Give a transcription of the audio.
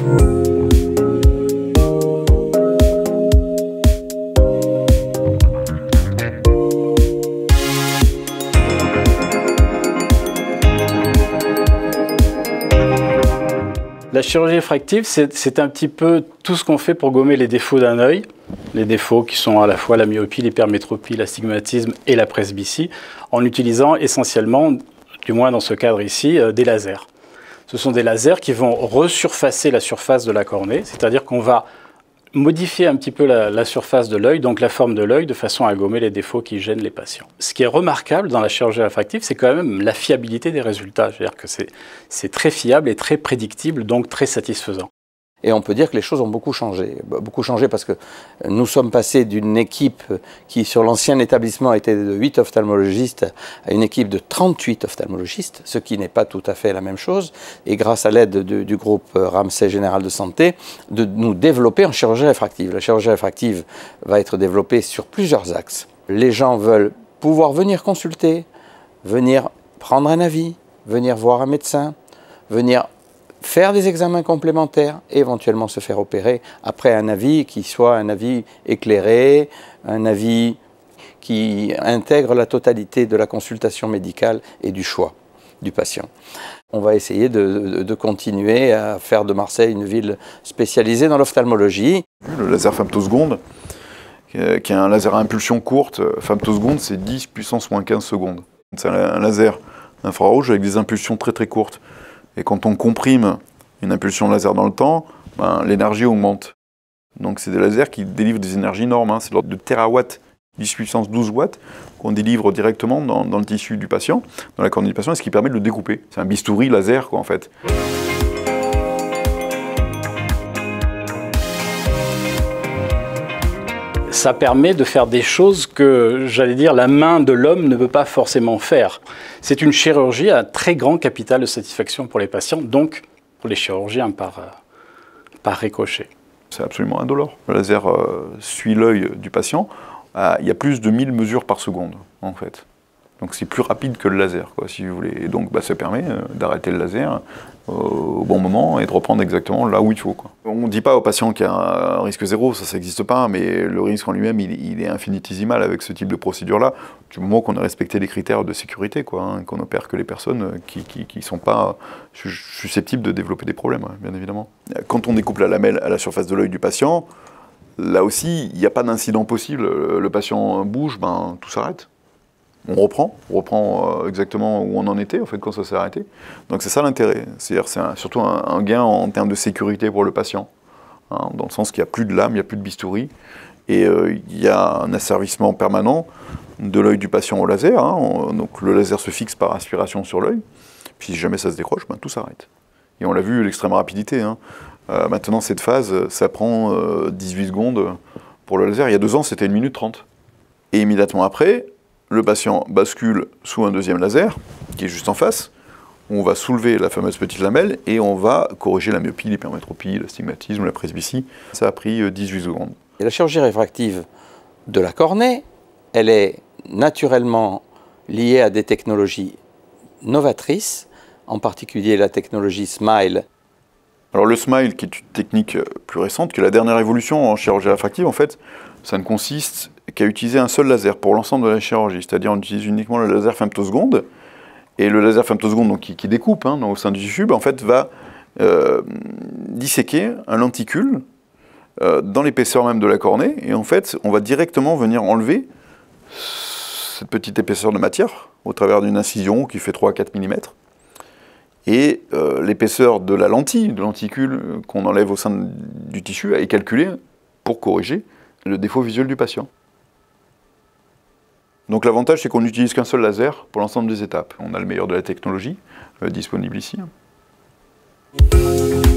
La chirurgie réfractive, c'est un petit peu tout ce qu'on fait pour gommer les défauts d'un œil. Les défauts qui sont à la fois la myopie, l'hypermétropie, l'astigmatisme et la presbytie, en utilisant essentiellement, du moins dans ce cadre ici, des lasers. Ce sont des lasers qui vont resurfacer la surface de la cornée, c'est-à-dire qu'on va modifier un petit peu la surface de l'œil, donc la forme de l'œil, de façon à gommer les défauts qui gênent les patients. Ce qui est remarquable dans la chirurgie réfractive, c'est quand même la fiabilité des résultats. C'est-à-dire que c'est très fiable et très prédictible, donc très satisfaisant. Et on peut dire que les choses ont beaucoup changé parce que nous sommes passés d'une équipe qui, sur l'ancien établissement, était de 8 ophtalmologistes à une équipe de 38 ophtalmologistes, ce qui n'est pas tout à fait la même chose. Et grâce à l'aide du groupe Ramsay Général de Santé, de nous développer en chirurgie réfractive. La chirurgie réfractive va être développée sur plusieurs axes. Les gens veulent pouvoir venir consulter, venir prendre un avis, venir voir un médecin, venir faire des examens complémentaires et éventuellement se faire opérer après un avis qui soit un avis éclairé, un avis qui intègre la totalité de la consultation médicale et du choix du patient. On va essayer de continuer à faire de Marseille une ville spécialisée dans l'ophtalmologie. Le laser femtoseconde, qui est un laser à impulsion courte, femtoseconde c'est 10 puissance moins 15 secondes. C'est un laser infrarouge avec des impulsions très très courtes. Et quand on comprime une impulsion laser dans le temps, l'énergie augmente. Donc c'est des lasers qui délivrent des énergies énormes, hein. C'est l'ordre de térawatts, 10 puissance 12 watts, qu'on délivre directement dans le tissu du patient, dans la cornée du patient, et ce qui permet de le découper. C'est un bistouri laser, quoi, en fait. Ça permet de faire des choses que, j'allais dire, la main de l'homme ne peut pas forcément faire. C'est une chirurgie à très grand capital de satisfaction pour les patients, donc pour les chirurgiens par ricochet. C'est absolument indolore. Le laser suit l'œil du patient. Il y a plus de 1000 mesures par seconde, en fait. Donc c'est plus rapide que le laser, quoi, si vous voulez. Et donc ça permet d'arrêter le laser au bon moment et de reprendre exactement là où il faut, quoi. On ne dit pas aux patients qu'il y a un risque zéro, ça n'existe pas, mais le risque en lui-même, il est infinitésimal avec ce type de procédure-là, du moment qu'on a respecté les critères de sécurité, quoi, hein, qu'on opère que les personnes qui ne sont pas susceptibles de développer des problèmes, ouais, bien évidemment. Quand on découpe la lamelle à la surface de l'œil du patient, là aussi, il n'y a pas d'incident possible. Le patient bouge, tout s'arrête. On reprend exactement où on en était, en fait, quand ça s'est arrêté. Donc c'est ça l'intérêt. C'est-à-dire c'est surtout un gain en termes de sécurité pour le patient, hein, dans le sens qu'il n'y a plus de lame, il n'y a plus de bistouri, et il y a un asservissement permanent de l'œil du patient au laser, hein. Donc le laser se fixe par aspiration sur l'œil, puis si jamais ça se décroche, tout s'arrête. Et on l'a vu, l'extrême rapidité, hein. Maintenant, cette phase, ça prend 18 secondes pour le laser. Il y a 2 ans, c'était 1 minute 30. Et immédiatement après, le patient bascule sous un deuxième laser, qui est juste en face, où on va soulever la fameuse petite lamelle et on va corriger la myopie, l'hypermétropie, l'astigmatisme, la presbytie. Ça a pris 18 secondes. Et la chirurgie réfractive de la cornée, elle est naturellement liée à des technologies novatrices, en particulier la technologie SMILE. Alors le SMILE, qui est une technique plus récente, qui est la dernière évolution en chirurgie réfractive, en fait, ça ne consiste qu'à utiliser un seul laser pour l'ensemble de la chirurgie. C'est-à-dire on utilise uniquement le laser femtoseconde, et le laser femtoseconde donc, qui découpe au sein du tissu, en fait, va disséquer un lenticule dans l'épaisseur même de la cornée, et en fait, on va directement venir enlever cette petite épaisseur de matière au travers d'une incision qui fait 3 à 4 mm. Et l'épaisseur de la lentille, de lenticule qu'on enlève au sein du tissu, est calculée pour corriger le défaut visuel du patient. Donc l'avantage, c'est qu'on n'utilise qu'un seul laser pour l'ensemble des étapes. On a le meilleur de la technologie disponible ici.